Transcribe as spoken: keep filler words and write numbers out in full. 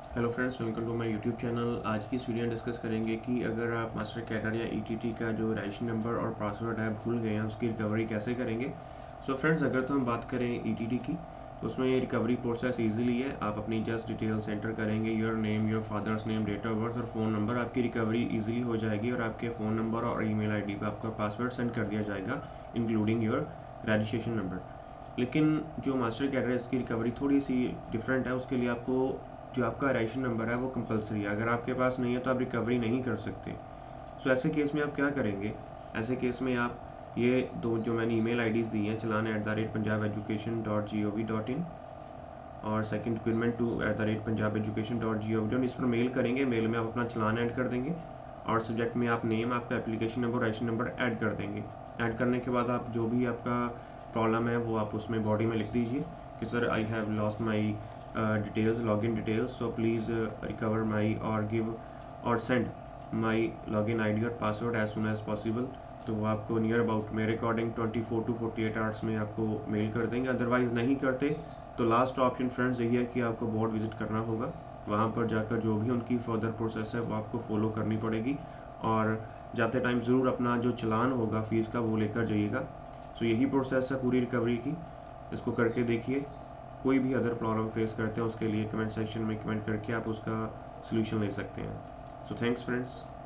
Hello friends, welcome to my YouTube channel. आज की इस वीडियो में डिस्कस करेंगे कि अगर आप मास्टर कैडर या ईटीटी का जो रजिस्ट्रेशन नंबर और पासवर्ड है भूल गए हैं, उसकी रिकवरी कैसे करेंगे। सो so फ्रेंड्स, अगर तो हम बात करें ईटीटी की, तो उसमें ये रिकवरी प्रोसेस इजीली है। आप अपनी जस्ट डिटेल्स एंटर करेंगे, your name, your father's name, date of birth और फ़ोन नंबर, आपकी रिकवरी इजीली हो जाएगी और आपके फ़ोन नंबर और ईमेल आईडी पे आपका पासवर्ड सेंड कर दिया जाएगा, इंक्लूडिंग योर रजिस्ट्रेशन नंबर। लेकिन जो मास्टर कैडर है, इसकी रिकवरी थोड़ी सी डिफरेंट है। उसके लिए आपको जो आपका रजिस्ट्रेशन नंबर है वो कंपलसरी है। अगर आपके पास नहीं है तो आप रिकवरी नहीं कर सकते। सो ऐसे केस में आप क्या करेंगे? ऐसे केस में आप ये दो जो मैंने ईमेल आईडीज़ दी हैं, challan at the rate Punjab education dot G O V dot in और second requirement two at the rate Punjab education dot G O V dot in, इस पर मेल करेंगे। मेल में आप अपना चलान ऐड कर देंगे और सब्जेक्ट में आप नेम, आपका application number, registration number add कर देंगे। ऐड करने के बाद आप जो भी आपका प्रॉब्लम है वो आप उसमें बॉडी में लिख दीजिए कि sir I have lost my details, login details, so please recover my और गिव और सेंड माई लॉगिन आईडी और password as soon as possible. तो वो आपको नियर अबाउट मेरे according twenty four to forty eight hours में आपको mail कर देंगे। अदरवाइज़ नहीं करते तो लास्ट ऑप्शन फ्रेंड्स यही है कि आपको बोर्ड विजिट करना होगा। वहाँ पर जाकर जो भी उनकी फर्दर प्रोसेस है वो आपको फॉलो करनी पड़ेगी और जाते टाइम ज़रूर अपना जो चलान होगा फ़ीस का वो लेकर जाइएगा। सो यही प्रोसेस है पूरी रिकवरी की। इसको करके देखिए। कोई भी अदर प्रॉब्लम फेस करते हैं उसके लिए कमेंट सेक्शन में कमेंट करके आप उसका सोल्यूशन ले सकते हैं। So thanks friends.